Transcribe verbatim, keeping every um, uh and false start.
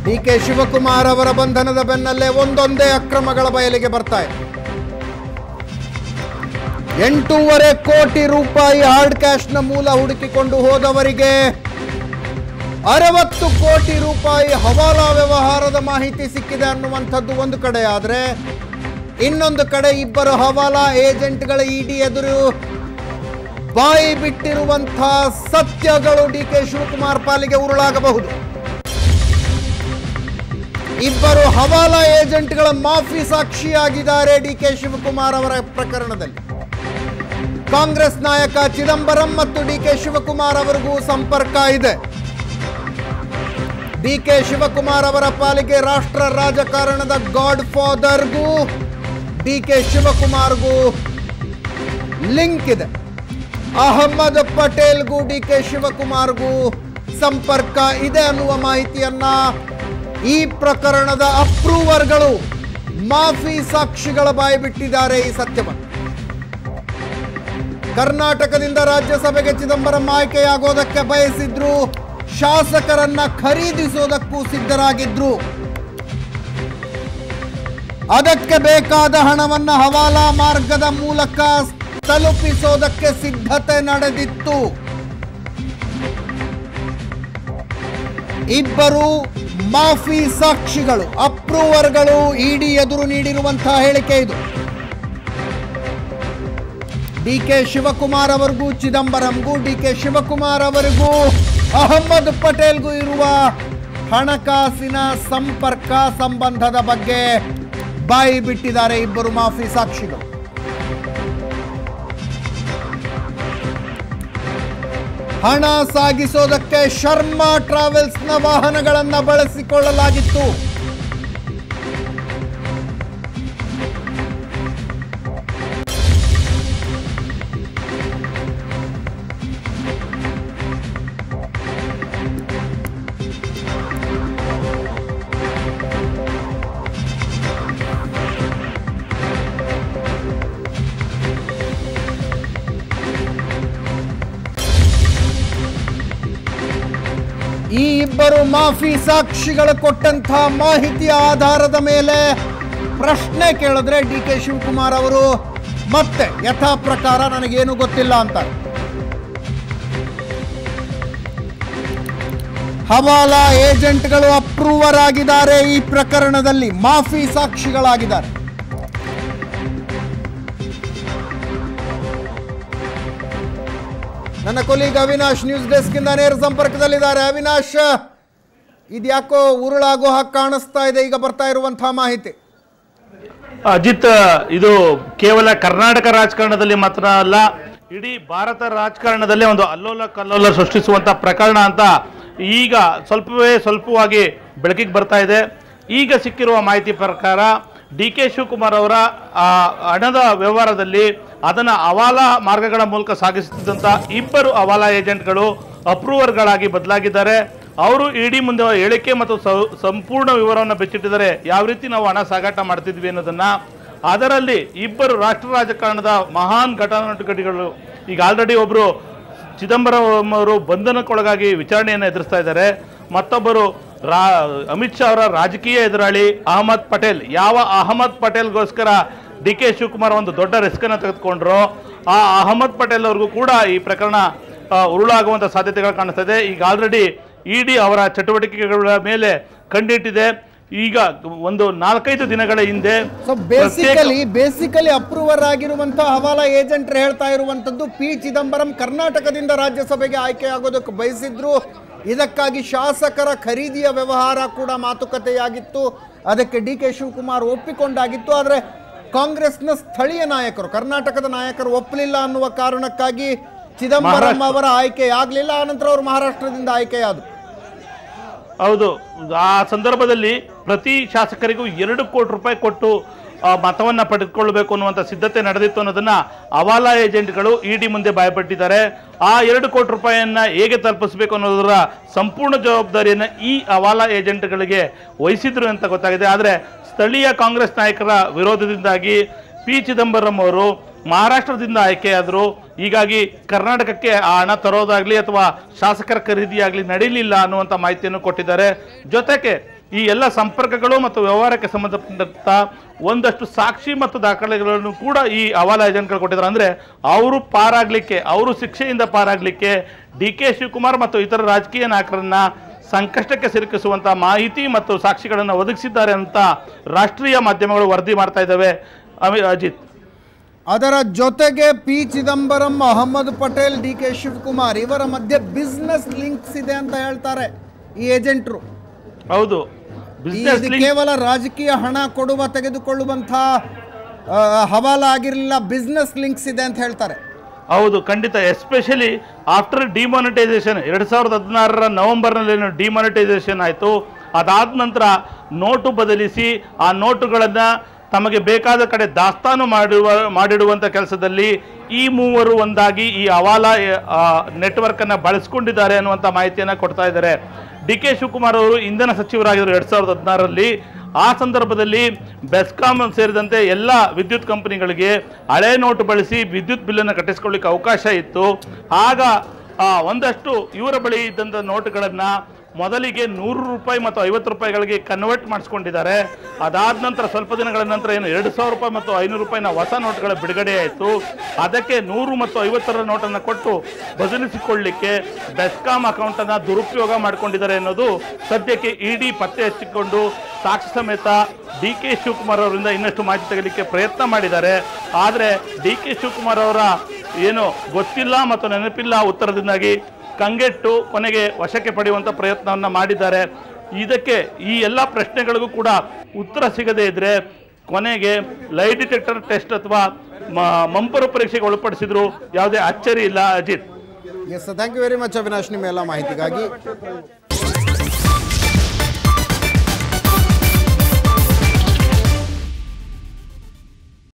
D K Shivakumar ಅವರ ಬಂಧನದ ಬೆನ್ನಲ್ಲೇ ಒಂದೊಂದೇ ಅಕ್ರಮಗಳ ಬಯಲಿಗೆ ಬರ್ತಾ ಇದೆ. ಎಂಟೂವರೆ ಕೋಟಿ ರೂಪಾಯಿ ಹಾರ್ಡ್ ಕ್ಯಾಶ್ನ ಮೂಲ ಹುಡುಕಿಕೊಂಡು ಹೋದವರಿಗೆ ಅರವತ್ತು ಕೋಟಿ ರೂಪಾಯಿ ಹವಾಲಾ ವ್ಯವಹಾರದ ಮಾಹಿತಿ ಸಿಕ್ಕಿದೆ ಅನ್ನುವಂಥದ್ದು ಒಂದು ಕಡೆ ಆದರೆ, ಇನ್ನೊಂದು ಕಡೆ ಇಬ್ಬರು ಹವಾಲಾ ಏಜೆಂಟ್ಗಳ ಇಡಿ ಎದುರು ಬಾಯಿ ಬಿಟ್ಟಿರುವಂತಹ ಸತ್ಯಗಳು ಡಿ ಕೆ ಶಿವಕುಮಾರ್ ಪಾಲಿಗೆ ಉರುಳಾಗಬಹುದು. ಇಬ್ಬರು ಹವಾಲಾ ಏಜೆಂಟ್ಗಳ ಮಾಫಿ ಸಾಕ್ಷಿಯಾಗಿದ್ದಾರೆ ಡಿ ಕೆ ಶಿವಕುಮಾರ್ ಅವರ ಪ್ರಕರಣದಲ್ಲಿ. ಕಾಂಗ್ರೆಸ್ ನಾಯಕ ಚಿದಂಬರಂ ಮತ್ತು ಡಿ ಕೆ ಶಿವಕುಮಾರ್ ಅವರಿಗೂ ಸಂಪರ್ಕ ಇದೆ. ಡಿ ಕೆ ಶಿವಕುಮಾರ್ ಅವರ ಪಾಲಿಗೆ ರಾಷ್ಟ್ರ ರಾಜಕಾರಣದ ಗಾಡ್ ಫಾದರ್ಗೂ ಡಿ ಕೆ ಶಿವಕುಮಾರ್ಗೂ ಲಿಂಕ್ ಇದೆ. ಅಹಮದ್ ಪಟೇಲ್ಗೂ ಡಿ ಕೆ ಶಿವಕುಮಾರ್ಗೂ ಸಂಪರ್ಕ ಇದೆ ಅನ್ನುವ ಮಾಹಿತಿಯನ್ನ ಈ ಪ್ರಕರಣದ ಅಪ್ರೂವರ್ಗಳು ಮಾಫಿ ಸಾಕ್ಷಿಗಳ ಬಾಯಿ ಬಿಟ್ಟಿದ್ದಾರೆ. ಈ ಸತ್ಯವನ್ನು ಕರ್ನಾಟಕದಿಂದ ರಾಜ್ಯಸಭೆಗೆ ಚಿದಂಬರಂ ಆಯ್ಕೆಯಾಗೋದಕ್ಕೆ ಬಯಸಿದ್ರು, ಶಾಸಕರನ್ನ ಖರೀದಿಸೋದಕ್ಕೂ ಸಿದ್ಧರಾಗಿದ್ರು. ಅದಕ್ಕೆ ಬೇಕಾದ ಹಣವನ್ನ ಹವಾಲಾ ಮಾರ್ಗದ ಮೂಲಕ ತಲುಪಿಸೋದಕ್ಕೆ ಸಿದ್ಧತೆ ನಡೆದಿತ್ತು. ಇಬ್ಬರು ಮಾಫಿ ಸಾಕ್ಷಿಗಳು, ಅಪ್ರೂವರ್ಗಳು ಇಡಿ ಎದುರು ನೀಡಿರುವಂತಹ ಹೇಳಿಕೆ ಇದು. ಡಿ ಕೆ ಶಿವಕುಮಾರ್ ಅವರಿಗೂ ಚಿದಂಬರಂಗೂ, ಡಿ ಕೆ ಶಿವಕುಮಾರ್ ಅವರಿಗೂ ಅಹಮದ್ ಪಟೇಲ್ಗೂ ಇರುವ ಹಣಕಾಸಿನ ಸಂಪರ್ಕ ಸಂಬಂಧದ ಬಗ್ಗೆ ಬಾಯಿ ಬಿಟ್ಟಿದ್ದಾರೆ ಇಬ್ಬರು ಮಾಫಿ ಸಾಕ್ಷಿಗಳು. ಹಣ ಸಾಗಿಸೋದಕ್ಕೆ ಶರ್ಮಾ ಟ್ರಾವೆಲ್ಸ್ನ ವಾಹನಗಳನ್ನು ಬಳಸಿಕೊಳ್ಳಲಾಗಿತ್ತು. ಈ ಇಬ್ಬರು ಮಾಫಿ ಸಾಕ್ಷಿಗಳು ಕೊಟ್ಟಂತಹ ಮಾಹಿತಿಯ ಆಧಾರದ ಮೇಲೆ ಪ್ರಶ್ನೆ ಕೇಳಿದ್ರೆ ಡಿ ಕೆ ಶಿವಕುಮಾರ್ ಅವರು ಮತ್ತೆ ಯಥಾ ಪ್ರಕಾರ ನನಗೇನು ಗೊತ್ತಿಲ್ಲ ಅಂತ. ಹವಾಲಾ ಏಜೆಂಟ್ಗಳು ಅಪ್ರೂವರ್ ಆಗಿದ್ದಾರೆ, ಈ ಪ್ರಕರಣದಲ್ಲಿ ಮಾಫಿ ಸಾಕ್ಷಿಗಳಾಗಿದ್ದಾರೆ. ನನ್ನ ಕೊಲೀಗ್ ಅವಿನಾಶ್ ನ್ಯೂಸ್ ಡೆಸ್ಕ್ ಇಂದ ನೇರ ಸಂಪರ್ಕದಲ್ಲಿದ್ದಾರೆ. ಅವಿನಾಶ್, ಇದ್ಯಾಕೋ ಉರುಳಾಗೋ ಹಾಗೆ ಕಾಣಿಸ್ತಾ ಇದೆ ಈಗ ಬರ್ತಾ ಇರುವಂತಹ ಮಾಹಿತಿ? ಅಜಿತ್, ಇದು ಕೇವಲ ಕರ್ನಾಟಕ ರಾಜಕಾರಣದಲ್ಲಿ ಮಾತ್ರ ಅಲ್ಲ, ಇಡೀ ಭಾರತ ರಾಜಕಾರಣದಲ್ಲೇ ಒಂದು ಅಲ್ಲೋಲ ಕಲ್ಲೋಲ ಸೃಷ್ಟಿಸುವಂತ ಪ್ರಕರಣ ಅಂತ ಈಗ ಸ್ವಲ್ಪವೇ ಸ್ವಲ್ಪವಾಗಿ ಬೆಳಕಿಗೆ ಬರ್ತಾ ಇದೆ. ಈಗ ಸಿಕ್ಕಿರುವ ಮಾಹಿತಿ ಪ್ರಕಾರ ಡಿ ಕೆ ಶಿವಕುಮಾರ್ ಅವರ ಹಣದ ವ್ಯವಹಾರದಲ್ಲಿ ಅದನ್ನು ಹವಾಲಾ ಮಾರ್ಗಗಳ ಮೂಲಕ ಸಾಗಿಸುತ್ತಿದ್ದಂಥ ಇಬ್ಬರು ಹವಾಲಾ ಏಜೆಂಟ್ಗಳು ಅಪ್ರೂವರ್ಗಳಾಗಿ ಬದಲಾಗಿದ್ದಾರೆ. ಅವರು ಇಡಿ ಮುಂದೆ ಹೇಳಿಕೆ ಮತ್ತು ಸಂಪೂರ್ಣ ವಿವರವನ್ನು ಬೆಚ್ಚಿಟ್ಟಿದ್ದಾರೆ, ಯಾವ ರೀತಿ ನಾವು ಹಣ ಸಾಗಾಟ ಮಾಡ್ತಿದ್ವಿ ಅನ್ನೋದನ್ನು. ಅದರಲ್ಲಿ ಇಬ್ಬರು ರಾಷ್ಟ್ರ ರಾಜಕಾರಣದ ಮಹಾನ್ ಘಟನಾಟಗಳು, ಈಗ ಆಲ್ರೆಡಿ ಒಬ್ಬರು ಚಿದಂಬರಂ ಅವರು ಬಂಧನಕ್ಕೊಳಗಾಗಿ ವಿಚಾರಣೆಯನ್ನು ಎದುರಿಸ್ತಾ ಇದ್ದಾರೆ. ಮತ್ತೊಬ್ಬರು ರಾ ಅಮಿತ್ ಶಾ ಅವರ ರಾಜಕೀಯ ಎದುರಾಳಿ ಅಹಮದ್ ಪಟೇಲ್. ಯಾವ ಅಹಮದ್ ಪಟೇಲ್ಗೋಸ್ಕರ ಡಿ ಕೆ ಶಿವಕುಮಾರ್ ಒಂದು ದೊಡ್ಡ ರಿಸ್ಕ್ ಅನ್ನು ತೆಗೆದುಕೊಂಡ್ರು, ಆ ಅಹಮದ್ ಪಟೇಲ್ ಅವ್ರಿಗೂ ಕೂಡ ಈ ಪ್ರಕರಣ ಉರುಳಾಗುವಂಥ ಸಾಧ್ಯತೆಗಳು ಕಾಣಿಸ್ತಾ ಇದೆ. ಈಗ ಆಲ್ರೆಡಿ ಇಡಿ ಅವರ ಚಟುವಟಿಕೆಗಳ ಮೇಲೆ ಕಂಡಿಟ್ಟಿದೆ. ಈಗ ಒಂದು ನಾಲ್ಕೈದು ದಿನಗಳ ಹಿಂದೆ ಬೇಸಿಕಲಿ ಬೇಸಿಕಲಿ ಅಪ್ರೂವರ್ ಆಗಿರುವಂತಹ ಹವಾಲಾ ಏಜೆಂಟ್ ಹೇಳ್ತಾ ಇರುವಂತದ್ದು ಪಿ ಚಿದಂಬರಂ ಕರ್ನಾಟಕದಿಂದ ರಾಜ್ಯಸಭೆಗೆ ಆಯ್ಕೆಯಾಗೋದಕ್ಕೆ ಬಯಸಿದ್ರು. ಇದಕ್ಕಾಗಿ ಶಾಸಕರ ಖರೀದಿಯ ವ್ಯವಹಾರ ಕೂಡ ಮಾತುಕತೆಯಾಗಿತ್ತು. ಅದಕ್ಕೆ ಡಿ ಕೆ ಶಿವಕುಮಾರ್ ಒಪ್ಪಿಕೊಂಡಾಗಿತ್ತು. ಆದರೆ ಕಾಂಗ್ರೆಸ್ನ ಸ್ಥಳೀಯ ನಾಯಕರು, ಕರ್ನಾಟಕದ ನಾಯಕರು ಒಪ್ಪಲಿಲ್ಲ ಅನ್ನುವ ಕಾರಣಕ್ಕಾಗಿ ಚಿದಂಬರಂ ಅವರ ಆಯ್ಕೆ ಆಗಲಿಲ್ಲ. ಆನಂತರ ಅವರು ಮಹಾರಾಷ್ಟ್ರದಿಂದ ಆಯ್ಕೆಯಾದರು. ಹೌದು, ಆ ಸಂದರ್ಭದಲ್ಲಿ ಪ್ರತಿ ಶಾಸಕರಿಗೂ ಎರಡು ಕೋಟಿ ರೂಪಾಯಿ ಕೊಟ್ಟು ಮತವನ್ನು ಪಡೆದುಕೊಳ್ಳಬೇಕು ಅನ್ನುವಂಥ ಸಿದ್ಧತೆ ನಡೆದಿತ್ತು ಅನ್ನೋದನ್ನ ಹವಾಲಾ ಏಜೆಂಟ್ಗಳು ಇಡಿ ಮುಂದೆ ಬಾಯ್ಪಟ್ಟಿದ್ದಾರೆ. ಆ ಎರಡು ಕೋಟಿ ರೂಪಾಯಿಯನ್ನ ಹೇಗೆ ತಲುಪಿಸಬೇಕು ಅನ್ನೋದರ ಸಂಪೂರ್ಣ ಜವಾಬ್ದಾರಿಯನ್ನು ಈ ಹವಾಲಾ ಏಜೆಂಟ್ಗಳಿಗೆ ವಹಿಸಿದ್ರು ಅಂತ ಗೊತ್ತಾಗಿದೆ. ಆದರೆ ಸ್ಥಳೀಯ ಕಾಂಗ್ರೆಸ್ ನಾಯಕರ ವಿರೋಧದಿಂದಾಗಿ ಪಿ ಚಿದಂಬರಂ ಅವರು ಮಹಾರಾಷ್ಟ್ರದಿಂದ ಆಯ್ಕೆಯಾದರು. ಹೀಗಾಗಿ ಕರ್ನಾಟಕಕ್ಕೆ ಆ ಹಣ ತರೋದಾಗ್ಲಿ ಅಥವಾ ಶಾಸಕರ ಖರೀದಿಯಾಗಲಿ ನಡೀಲಿಲ್ಲ ಅನ್ನುವಂಥ ಮಾಹಿತಿಯನ್ನು ಕೊಟ್ಟಿದ್ದಾರೆ. ಜೊತೆಗೆ ಈ ಎಲ್ಲ ಸಂಪರ್ಕಗಳು ಮತ್ತು ವ್ಯವಹಾರಕ್ಕೆ ಸಂಬಂಧಪಟ್ಟಂಥ ಒಂದಷ್ಟು ಸಾಕ್ಷಿ ಮತ್ತು ದಾಖಲೆಗಳನ್ನು ಕೂಡ ಈ ಹವಾಲಾ ಏಜೆಂಟ್ಗಳು ಕೊಟ್ಟಿದ್ದಾರೆ. ಅಂದರೆ ಅವರು ಪಾರಾಗಲಿಕ್ಕೆ, ಅವರು ಶಿಕ್ಷೆಯಿಂದ ಪಾರಾಗಲಿಕ್ಕೆ ಡಿ ಕೆ ಶಿವಕುಮಾರ್ ಮತ್ತು ಇತರ ರಾಜಕೀಯ ನಾಯಕರನ್ನ ಸಂಕಷ್ಟಕ್ಕೆ ಸಿಲುಕಿಸುವಂಥ ಮಾಹಿತಿ ಮತ್ತು ಸಾಕ್ಷಿಗಳನ್ನು ಒದಗಿಸಿದ್ದಾರೆ ಅಂತ ರಾಷ್ಟ್ರೀಯ ಮಾಧ್ಯಮಗಳು ವರದಿ ಮಾಡ್ತಾ ಇದ್ದಾವೆ. ಅಮಿ ಅಜಿತ್, ಅದರ ಜೊತೆಗೆ P Chidambaram, Ahmed Patel, D K Shivakumar ಇವರ ಮಧ್ಯೆ ಬಿಸ್ನೆಸ್ ಲಿಂಕ್ಸ್ ಇದೆ ಅಂತ ಹೇಳ್ತಾರೆ ಈ ಏಜೆಂಟ್ರು. ಹೌದು, ಇದು ಕೇವಲ ರಾಜಕೀಯ ಹಣ ಕೊಡುವ ತೆಗೆದುಕೊಳ್ಳುವಂಥ ಹವಾಲಾ ಆಗಿರಲಿಲ್ಲ, ಬಿಸ್ನೆಸ್ ಲಿಂಕ್ಸ್ ಇದೆ ಅಂತ ಹೇಳ್ತಾರೆ. ಹೌದು, ಖಂಡಿತ. ಎಸ್ಪೆಷಲಿ ಆಫ್ಟರ್ ಡಿಮಾನಿಟೈಸೇಷನ್ ಎರಡು ಸಾವಿರದ ಹದಿನಾರರ ನವೆಂಬರ್ನಲ್ಲಿ ಏನು ಡಿಮಾನಿಟೈಸೇಷನ್ ಆಯಿತು, ಅದಾದ ನಂತರ ನೋಟು ಬದಲಿಸಿ ಆ ನೋಟುಗಳನ್ನು ತಮಗೆ ಬೇಕಾದ ಕಡೆ ದಾಸ್ತಾನು ಮಾಡುವ ಮಾಡಿಡುವಂಥ ಕೆಲಸದಲ್ಲಿ ಈ ಮೂವರು ಒಂದಾಗಿ ಈ ಹವಾಲಾ ನೆಟ್ವರ್ಕನ್ನು ಬಳಸ್ಕೊಂಡಿದ್ದಾರೆ ಅನ್ನುವಂಥ ಮಾಹಿತಿಯನ್ನು ಕೊಡ್ತಾ ಇದ್ದಾರೆ. ಡಿ ಕೆ ಶಿವಕುಮಾರ್ ಅವರು ಇಂಧನ ಸಚಿವರಾಗಿದ್ದರು ಎರಡು ಸಾವಿರದ ಹದಿನಾರರಲ್ಲಿ. ಆ ಸಂದರ್ಭದಲ್ಲಿ ಬೆಸ್ಕಾಂ ಸೇರಿದಂತೆ ಎಲ್ಲ ವಿದ್ಯುತ್ ಕಂಪನಿಗಳಿಗೆ ಹಳೆ ನೋಟು ಬಳಸಿ ವಿದ್ಯುತ್ ಬಿಲ್ಲನ್ನು ಕಟ್ಟಿಸ್ಕೊಳ್ಳಿಕ್ಕೆ ಅವಕಾಶ ಇತ್ತು. ಆಗ ಒಂದಷ್ಟು ಇವರ ಬಳಿ ಇದ್ದಂಥ ನೋಟುಗಳನ್ನು ಮೊದಲಿಗೆ ನೂರು ರೂಪಾಯಿ ಮತ್ತು ಐವತ್ತು ರೂಪಾಯಿಗಳಿಗೆ ಕನ್ವರ್ಟ್ ಮಾಡಿಸ್ಕೊಂಡಿದ್ದಾರೆ. ಅದಾದ ನಂತರ ಸ್ವಲ್ಪ ದಿನಗಳ ನಂತರ ಏನು ಎರಡು ಸಾವಿರ ರೂಪಾಯಿ ಮತ್ತು ಐನೂರು ರೂಪಾಯಿನ ಹೊಸ ನೋಟ್ಗಳ ಬಿಡುಗಡೆ ಆಯಿತು. ಅದಕ್ಕೆ ನೂರು ಮತ್ತು ಐವತ್ತರ ನೋಟನ್ನು ಕೊಟ್ಟು ಬದಲಿಸಿಕೊಳ್ಳಲಿಕ್ಕೆ ಬೆಸ್ಕಾಂ ಅಕೌಂಟನ್ನು ದುರುಪಯೋಗ ಮಾಡಿಕೊಂಡಿದ್ದಾರೆ ಅನ್ನೋದು ಸದ್ಯಕ್ಕೆ ಇಡಿ ಪತ್ತೆ ಹಚ್ಚಿಕೊಂಡು ಸಾಕ್ಷಿ ಸಮೇತ ಡಿ ಕೆ ಶಿವಕುಮಾರ್ ಅವರಿಂದ ಇನ್ನಷ್ಟು ಮಾಹಿತಿ ತೆಗೆಯಲಿಕ್ಕೆ ಪ್ರಯತ್ನ ಮಾಡಿದ್ದಾರೆ. ಆದರೆ ಡಿ ಕೆ ಶಿವಕುಮಾರ್ ಅವರ ಏನು ಗೊತ್ತಿಲ್ಲ ಮತ್ತು ನೆನಪಿಲ್ಲ ಉತ್ತರದಿಂದಾಗಿ ಕಂಗೆಟ್ಟು ಕೊನೆಗೆ ವಶಕ್ಕೆ ಪಡೆಯುವಂಥ ಪ್ರಯತ್ನವನ್ನು ಮಾಡಿದ್ದಾರೆ. ಇದಕ್ಕೆ ಈ ಎಲ್ಲ ಪ್ರಶ್ನೆಗಳಿಗೂ ಕೂಡ ಉತ್ತರ ಸಿಗದೇ ಇದ್ದರೆ ಕೊನೆಗೆ ಲೈ ಡಿಟೆಕ್ಟರ್ ಟೆಸ್ಟ್ ಅಥವಾ ಮಂಪರು ಪರೀಕ್ಷೆಗೆ ಒಳಪಡಿಸಿದ್ರು ಯಾವುದೇ ಅಚ್ಚರಿ ಇಲ್ಲ. Ajit, yes, thank you very much Avinash ನಿಮ್ಮ ಎಲ್ಲ ಮಾಹಿತಿಗಾಗಿ.